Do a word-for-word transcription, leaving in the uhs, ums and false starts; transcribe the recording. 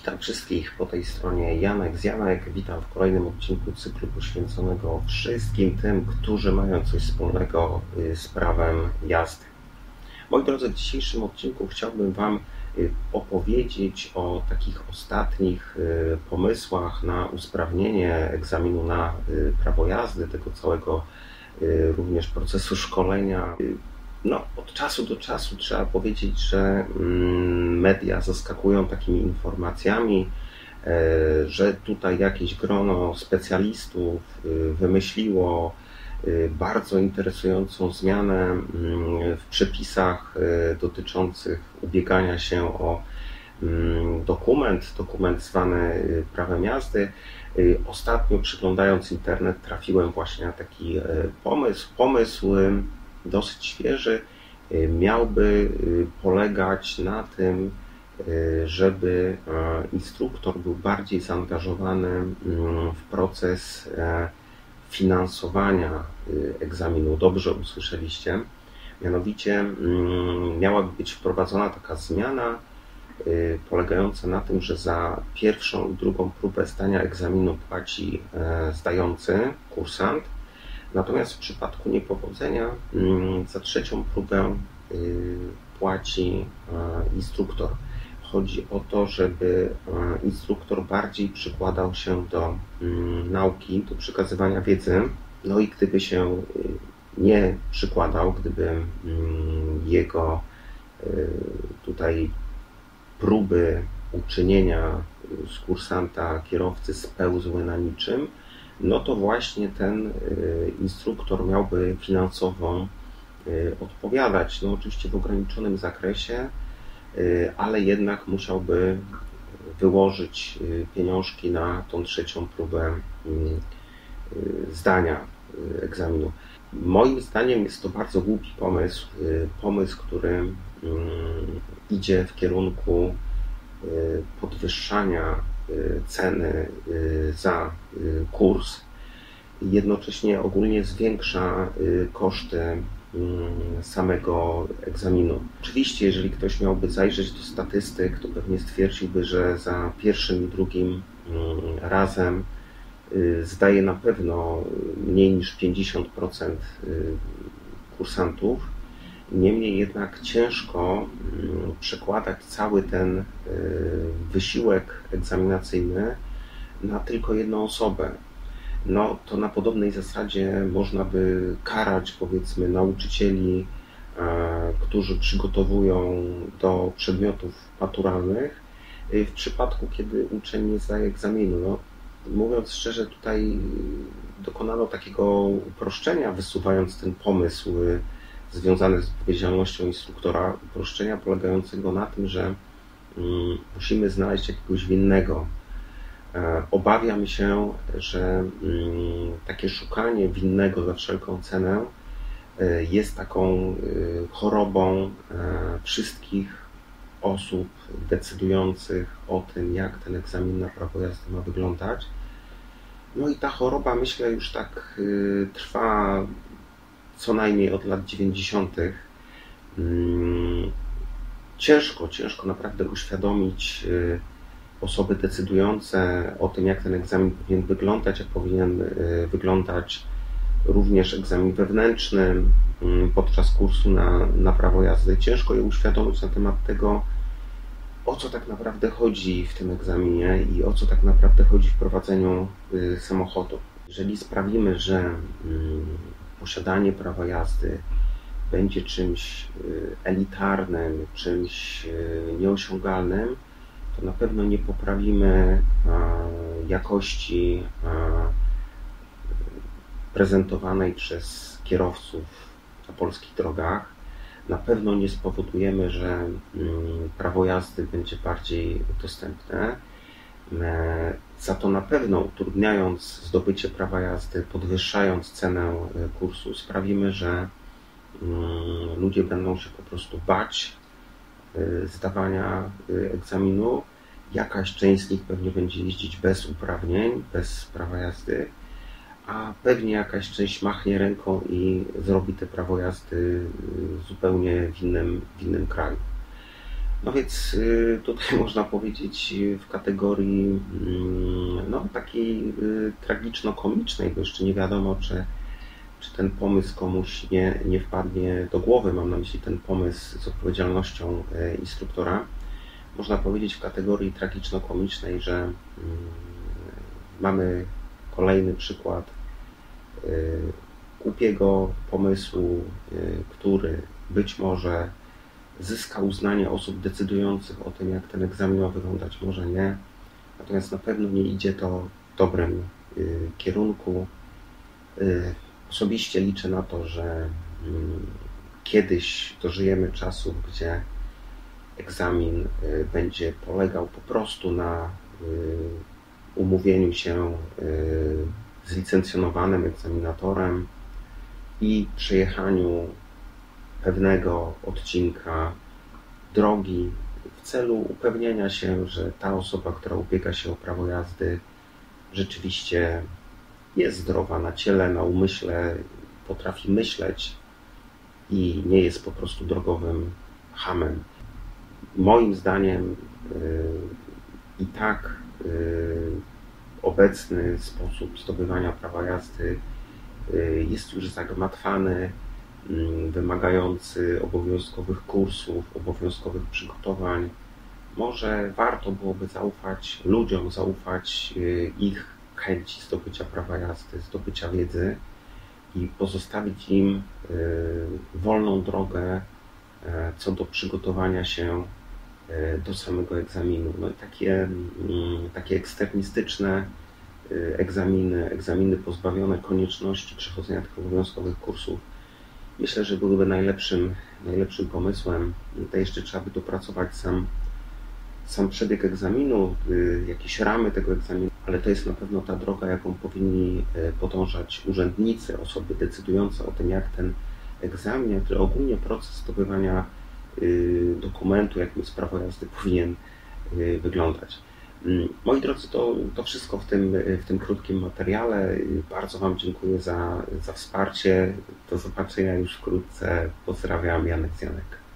Witam wszystkich po tej stronie Janek z Janek. Witam w kolejnym odcinku cyklu poświęconego wszystkim tym, którzy mają coś wspólnego z prawem jazdy. Moi drodzy, w dzisiejszym odcinku chciałbym Wam opowiedzieć o takich ostatnich pomysłach na usprawnienie egzaminu na prawo jazdy, tego całego również procesu szkolenia. No, od czasu do czasu trzeba powiedzieć, że media zaskakują takimi informacjami, że tutaj jakieś grono specjalistów wymyśliło bardzo interesującą zmianę w przepisach dotyczących ubiegania się o dokument, dokument zwany prawem jazdy. Ostatnio, przyglądając internet, trafiłem właśnie na taki pomysł. Pomysł dosyć świeży, miałby polegać na tym, żeby instruktor był bardziej zaangażowany w proces finansowania egzaminu. Dobrze usłyszeliście. Mianowicie miałaby być wprowadzona taka zmiana polegająca na tym, że za pierwszą i drugą próbę zdania egzaminu płaci zdający, kursant. Natomiast w przypadku niepowodzenia za trzecią próbę płaci instruktor. Chodzi o to, żeby instruktor bardziej przykładał się do nauki, do przekazywania wiedzy. No i gdyby się nie przykładał, gdyby jego tutaj próby uczynienia z kursanta kierowcy spełzły na niczym, no to właśnie ten instruktor miałby finansowo odpowiadać, no oczywiście w ograniczonym zakresie, ale jednak musiałby wyłożyć pieniążki na tą trzecią próbę zdania egzaminu. Moim zdaniem jest to bardzo głupi pomysł, pomysł, który idzie w kierunku podwyższania ceny za kurs, jednocześnie ogólnie zwiększa koszty samego egzaminu. Oczywiście, jeżeli ktoś miałby zajrzeć do statystyk, to pewnie stwierdziłby, że za pierwszym i drugim razem zdaje na pewno mniej niż pięćdziesiąt procent kursantów. Niemniej jednak ciężko przekładać cały ten wysiłek egzaminacyjny na tylko jedną osobę. No to na podobnej zasadzie można by karać, powiedzmy, nauczycieli, którzy przygotowują do przedmiotów maturalnych w przypadku, kiedy uczeń nie zdaje egzaminu. No, mówiąc szczerze, tutaj dokonano takiego uproszczenia, wysuwając ten pomysł związany z odpowiedzialnością instruktora, uproszczenia polegającego na tym, że musimy znaleźć jakiegoś winnego. Obawiam się, że takie szukanie winnego za wszelką cenę jest taką chorobą wszystkich osób decydujących o tym, jak ten egzamin na prawo jazdy ma wyglądać. No i ta choroba, myślę, już tak trwa co najmniej od lat dziewięćdziesiątych. Ciężko, ciężko naprawdę uświadomić osoby decydujące o tym, jak ten egzamin powinien wyglądać, jak powinien wyglądać również egzamin wewnętrzny podczas kursu na, na prawo jazdy. Ciężko je uświadomić na temat tego, o co tak naprawdę chodzi w tym egzaminie i o co tak naprawdę chodzi w prowadzeniu samochodu. Jeżeli sprawimy, że posiadanie prawa jazdy będzie czymś elitarnym, czymś nieosiągalnym, to na pewno nie poprawimy jakości prezentowanej przez kierowców na polskich drogach. Na pewno nie spowodujemy, że prawo jazdy będzie bardziej dostępne. Za to na pewno, utrudniając zdobycie prawa jazdy, podwyższając cenę kursu, sprawimy, że ludzie będą się po prostu bać zdawania egzaminu. Jakaś część z nich pewnie będzie jeździć bez uprawnień, bez prawa jazdy, a pewnie jakaś część machnie ręką i zrobi te prawo jazdy zupełnie w innym, w innym kraju. No więc tutaj można powiedzieć w kategorii no, takiej tragiczno-komicznej, bo jeszcze nie wiadomo, czy, czy ten pomysł komuś nie, nie wpadnie do głowy. Mam na myśli ten pomysł z odpowiedzialnością instruktora. Można powiedzieć w kategorii tragiczno-komicznej, że mamy kolejny przykład głupiego pomysłu, który być może zyska uznanie osób decydujących o tym, jak ten egzamin ma wyglądać, może nie. Natomiast na pewno nie idzie to w dobrym kierunku. Osobiście liczę na to, że kiedyś dożyjemy czasów, gdzie egzamin będzie polegał po prostu na umówieniu się z licencjonowanym egzaminatorem i przejechaniu pewnego odcinka drogi w celu upewnienia się, że ta osoba, która ubiega się o prawo jazdy, rzeczywiście jest zdrowa na ciele, na umyśle, potrafi myśleć i nie jest po prostu drogowym chamem. Moim zdaniem i tak obecny sposób zdobywania prawa jazdy jest już zagmatwany, wymagający obowiązkowych kursów, obowiązkowych przygotowań. Może warto byłoby zaufać ludziom, zaufać ich chęci zdobycia prawa jazdy, zdobycia wiedzy i pozostawić im wolną drogę co do przygotowania się do samego egzaminu. No i takie, takie eksternistyczne egzaminy, egzaminy pozbawione konieczności przechodzenia tych obowiązkowych kursów, myślę, że byłyby najlepszym, najlepszym pomysłem. To jeszcze trzeba by dopracować sam, sam przebieg egzaminu, jakieś ramy tego egzaminu, ale to jest na pewno ta droga, jaką powinni podążać urzędnicy, osoby decydujące o tym, jak ten egzamin, jak ogólnie proces zdobywania dokumentu, jakim jest prawo jazdy, powinien wyglądać. Moi drodzy, to, to wszystko w tym, w tym krótkim materiale. Bardzo Wam dziękuję za, za wsparcie. Do zobaczenia już wkrótce. Pozdrawiam, Janek Zjanek.